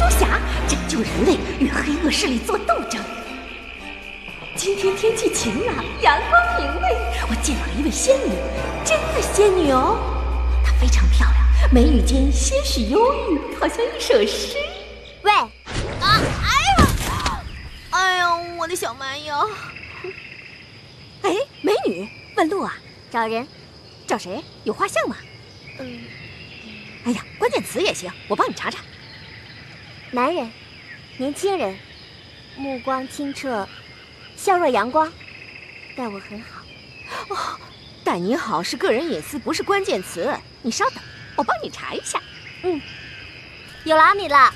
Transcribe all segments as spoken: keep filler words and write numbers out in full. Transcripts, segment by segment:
蛛侠，拯救人类，与黑恶势力做斗争。今天天气晴朗，阳光明媚，我见到了一位仙女，真的仙女哦。她非常漂亮，眉宇间些许忧郁，好像一首诗。 喂，啊，哎呀，哎呀，我的小蛮腰。 哎，美女，问路啊？ 找人。 找谁？有画像吗？ 嗯。 哎呀，关键词也行，我帮你查查。 男人，年轻人，目光清澈，笑若阳光，待我很好。 哦，待你好是个人隐私，不是关键词。你稍等，我帮你查一下。 嗯，有了阿米了。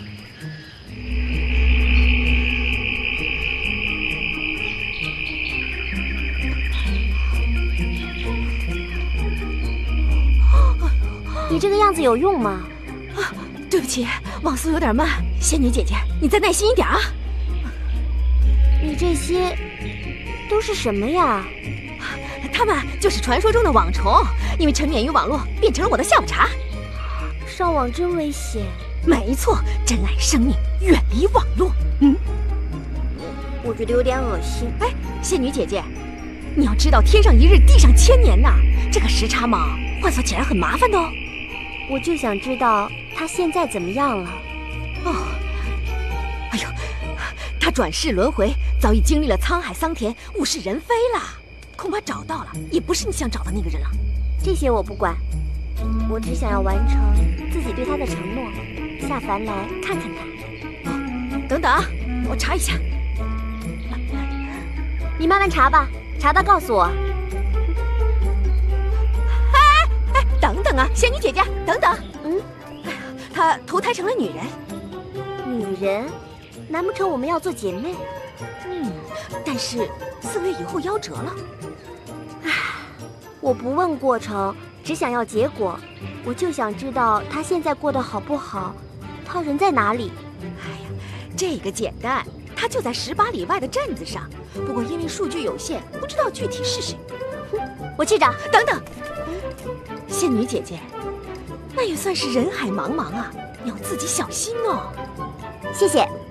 你这个样子有用吗？ 啊，对不起，网速有点慢。仙女姐姐，你再耐心一点啊。 你这些都是什么呀？ 他们就是传说中的网虫，因为沉湎于网络，变成了我的下午茶。 上网真危险。 没错，珍爱生命，远离网络。嗯， 我觉得有点恶心。 哎，仙女姐姐，你要知道，天上一日，地上千年呐，这个时差嘛，换算起来很麻烦的哦。 我就想知道他现在怎么样了。 哦，哎呦，他转世轮回，早已经历了沧海桑田，物是人非了，恐怕找到了，也不是你想找的那个人了。 这些我不管，我只想要完成自己对他的承诺，下凡来看看他。 哦，等等啊，我查一下。 你慢慢查吧，查到告诉我。 等等啊，仙女姐姐，等等。 嗯， 她投胎成了女人。 女人？难不成我们要做姐妹？ 嗯，但是四个月以后夭折了。 唉，我不问过程，只想要结果。我就想知道她现在过得好不好，她人在哪里？ 哎呀，这个简单，她就在十八里外的镇子上。不过因为数据有限，不知道具体是谁。 哼，我去找。 等等。仙女姐姐，那也算是人海茫茫啊，你要自己小心哦。 谢谢。